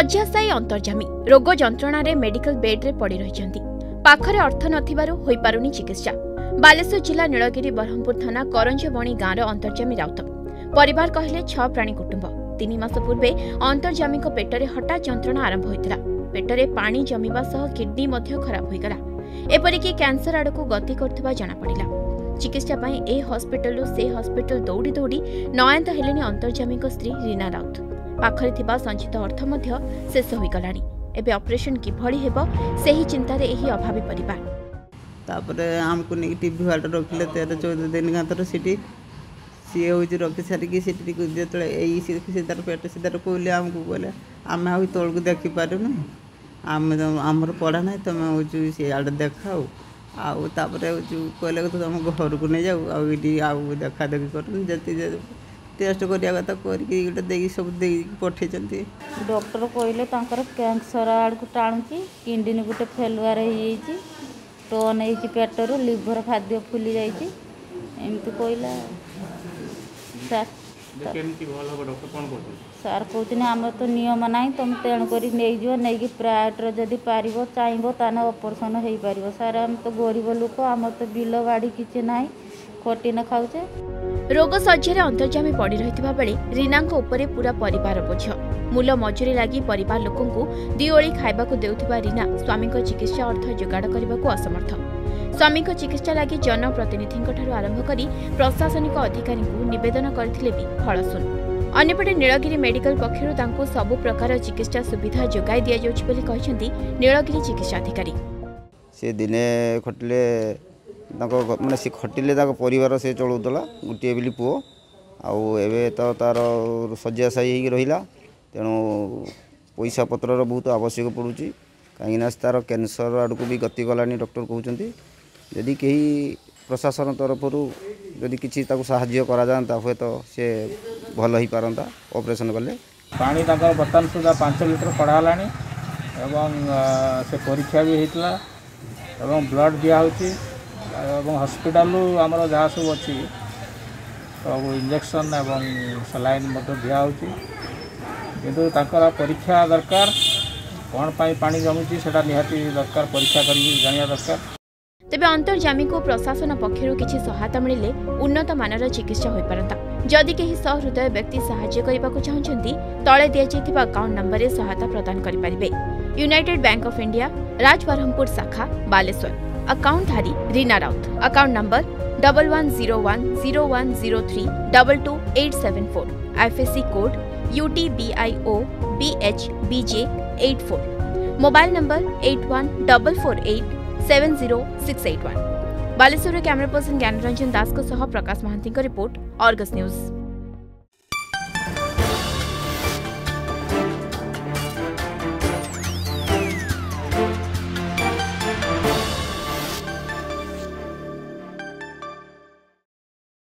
शय्याशायी अंतर्जामी रोग जंत्रणा रे medical bed रे पड़ी रहिछंती। पाखरे अर्थ नथिबारु होई पारुनी चिकित्सा। बालेश्वर जिला नीलगिरी बरहमपुर थाना करंजबणी गाँव अंतर्जामी राउत परिवार कहले 6 प्राणी कुटुंब। 3 मास पूर्वे अंतर्जामी पेटरे हठात जंत्रणा आरंभ होइतला। पेटरे पानी जमीबा सह किडनी मध्य खराब होइगला। एपरिकी कैंसर आड़कू गति करथबा जणा पड़िला। चिकित्सा पई ए हॉस्पिटल से हॉस्पिटल दौड़ी दौड़ी नयंत हेलेनी अंतर्जामी स्त्री रीना राउत। पाखरे थिबा संचित अर्थ मध्य शेष होइगलानी। एबे ऑपरेशन किभଳି हेबो सेही चिंतारे एही अभावी परिवार। तापरे हमको नहीं टीवी वाला रखिले 13-14 दिन गातर सिटी सी होची रखि सारिकी सिटी को जेतले एई सीधार पेट सीधार कोइले हमको बोले आमे आ तोल को देखि पारुनु आमे हमर पढ़ा नै तमे होची से आड देखाओ आउ तापरे होची कोइले तो हम घर को नै जाऊ आ इडी आउ देखा देखि करन जति टेस्ट करिया कथा करके गोटे देगी सब देगी पठे चलती। डॉक्टर कहले तांकर कैंसर आड़ को टाणुची किडनी गोटे फेलुआर हो स्टोन हो पेटर लिवर खाद्य फुली जाइए एमती कहला सार कहते आम तो नियम ना तुम तेणुक नहीं प्राइवेट जदि पार चाहब तान ऑपरेशन हो पार। सार आम तो गरीब लोक आम तो बिल बाड़ी किसी ना खटी न खाऊचे। रोग सज्जरे अंतर्जामी पड़ी रहितबा बेले रीनांको उपरे पूरा परिवार बोझ। मूल मजूरी लागि परिवार लोकंकु दिओळी खाइबाकु देउथिबा रीना स्वामीको चिकित्सा अर्थ जोगाड़ करबाकु असमर्थ। स्वामीको चिकित्सा लागि जनप्रतिनिधिଙ୍କ ठारू आरंभ करी प्रशासनिक अधिकारीଙ୍କୁ निवेदन करथिले भी फल सुन। अन्यपटे नीलगिरी मेडिकल पक्षरु तांको सबु प्रकार चिकित्सा सुविधा जोगाई दिया जाउछि बोली कहिसेंती नीलगिरी चिकित्सा अधिकारी। से दिने खटले मैंने सी खटिले परिवार से चलाऊला गोटे बोली पुओ आवे तो तार शय्याशायी रहा तेणु पैसा पतर बहुत आवश्यक पड़ू कहीं तार कैंसर आड़ को भी गति गलानी डॉक्टर कहते जदि कहीं प्रशासन तरफ जदि किसी साहाय्य करा जाता हुए तो सी भल हो पारता ऑपरेशन कले। पानी बर्तमान सुधा 5 लिटर कढ़ाला से परीक्षा भी होता ब्लड दिखाई हॉस्पिटल आमर जहाँ सब अच्छी सब इंजेक्शन एवं सलाइन दिखाई किंतु परीक्षा दरकार कौन पानी जमुची से निहाती दरकार परीक्षा कर जाना दरकार। तेबे अंतर्जामी को प्रशासन पक्षरु किछि सहायता मिलिले उन्नत मानर चिकित्सा होई पारंता। जदि केही सहृदय व्यक्ति सहायता करबाकू चाहुचंती तळे दिया जायतिबा अकाउंट नंबर रे सहायता प्रदान करि परिबे। United Bank of India Rajbarhampur शाखा बालेश्वर अकाउंट धारी Reena Raut account number 11010103222874 IFSC code UTBIO BHBJ84 mobile number 8144870681। Baleswar camera person Gyanaranjan Das को सह Prakash Mahanty report Argus news.